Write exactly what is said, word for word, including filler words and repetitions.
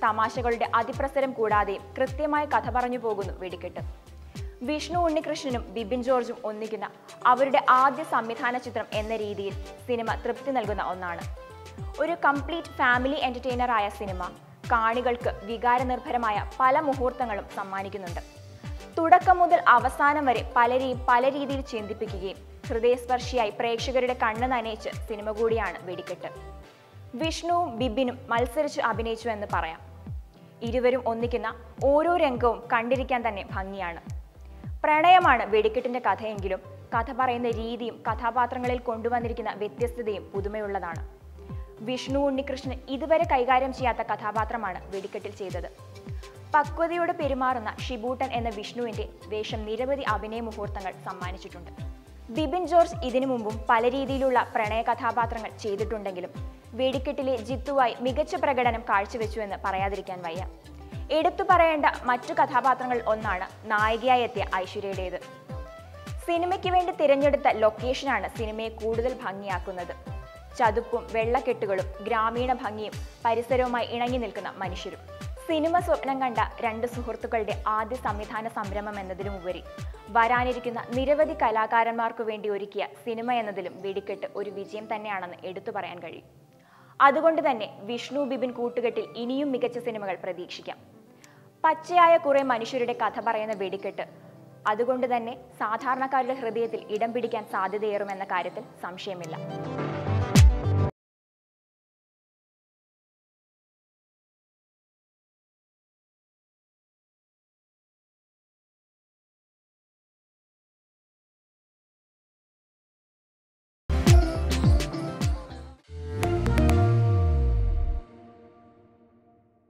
തമാശകളുടെ അതിപ്രസരം കൂടാതെയും കൃത്യമായി കഥ പറഞ്ഞു പോകുന്നു വെടിക്കെട്ട്. വിഷ്ണു ഉണ്ണികൃഷ്ണനും ബിബിൻ ജോർജും ഒന്നിക്കുന്ന അവരുടെ ആദ്യ സംവിധാന ചിത്രം എന്ന രീതിയിൽ സിനിമ തൃപ്തി നൽകുന്ന ഒന്നാണ്. ഒരു കംപ്ലീറ്റ് ഫാമിലി എന്റർടൈനറായ സിനിമ കാണികൾക്ക് വികാരനിർഭരമായ പല മുഹൂർത്തങ്ങളും സമ്മാനിക്കുന്നുണ്ട്. തുടക്കം മുതൽ അവസാനം വരെ പലരെയും പല രീതിയിൽ ചിന്തിപ്പിക്കുകയും ഹൃദയസ്പർശിയായി പ്രേക്ഷകരുടെ കണ്ണ് നനയിച്ച് സിനിമ കൂടിയാണ് വെടിക്കെട്ട്. വിഷ്ണുവും ബിബിനും മത്സരിച്ച് അഭിനയിച്ചു എന്ന് പറയാം. ഇരുവരും ഒന്നിക്കുന്ന ഓരോ രംഗവും കണ്ടിരിക്കാൻ തന്നെ ഭംഗിയാണ്. പ്രണയമാണ് വെടിക്കെട്ടിന്റെ കഥയെങ്കിലും കഥ പറയുന്ന രീതിയും കഥാപാത്രങ്ങളിൽ കൊണ്ടുവന്നിരിക്കുന്ന വ്യത്യസ്തതയും പുതുമയുള്ളതാണ്. വിഷ്ണു ഉണ്ണികൃഷ്ണൻ ഇതുവരെ കൈകാര്യം ചെയ്യാത്ത കഥാപാത്രമാണ് വെടിക്കെട്ടിൽ ചെയ്തത്. പക്വതയോടെ പെരുമാറുന്ന ഷിബൂട്ടൻ എന്ന വിഷ്ണുവിന്റെ വേഷം നിരവധി അഭിനയ മുഹൂർത്തങ്ങൾ സമ്മാനിച്ചിട്ടുണ്ട്. ബിബിൻ ജോർജ് ഇതിനു മുമ്പും പല രീതിയിലുള്ള പ്രണയ കഥാപാത്രങ്ങൾ ചെയ്തിട്ടുണ്ടെങ്കിലും വെടിക്കെട്ടിലെ ജിത്തുവായി മികച്ച പ്രകടനം കാഴ്ചവെച്ചുവെന്ന് പറയാതിരിക്കാൻ വയ്യ. എടുത്തു പറയേണ്ട മറ്റു കഥാപാത്രങ്ങൾ ഒന്നാണ് നായികയായി എത്തിയ ഐശ്വര്യയുടേത്. സിനിമയ്ക്ക് വേണ്ടി തിരഞ്ഞെടുത്ത ലൊക്കേഷനാണ് സിനിമയെ കൂടുതൽ ഭംഗിയാക്കുന്നത്. ചതുപ്പും വെള്ളക്കെട്ടുകളും ഗ്രാമീണ ഭംഗിയും പരിസരവുമായി ഇണങ്ങി നിൽക്കുന്ന മനുഷ്യരും. സിനിമ സ്വപ്നം കണ്ട രണ്ട് സുഹൃത്തുക്കളുടെ ആദ്യ സംവിധാന സംരംഭം എന്നതിലുമുപരി വരാനിരിക്കുന്ന നിരവധി കലാകാരന്മാർക്കു വേണ്ടി ഒരുക്കിയ സിനിമ എന്നതിലും വെടിക്കെട്ട് ഒരു വിജയം തന്നെയാണെന്ന് എടുത്തു പറയാൻ കഴിയും. അതുകൊണ്ട് തന്നെ വിഷ്ണു ബിബിൻ കൂട്ടുകെട്ടിൽ ഇനിയും മികച്ച സിനിമകൾ പ്രതീക്ഷിക്കാം. പച്ചയായ കുറെ മനുഷ്യരുടെ കഥ പറയുന്ന വെടിക്കെട്ട് അതുകൊണ്ട് തന്നെ സാധാരണക്കാരുടെ ഹൃദയത്തിൽ ഇടം പിടിക്കാൻ സാധ്യതയേറുമെന്ന കാര്യത്തിൽ സംശയമില്ല.